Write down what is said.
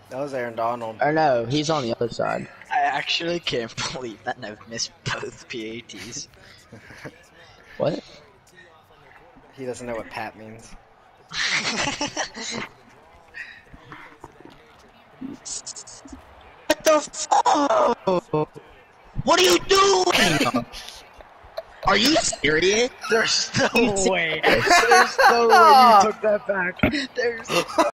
That was Aaron Donald. Or no, he's on the other side. I actually can't believe that I've missed both PATs. What? He doesn't know what Pat means. What the fuck? What are you doing? Are you serious? There's no way. There's There's no way you took that back. There's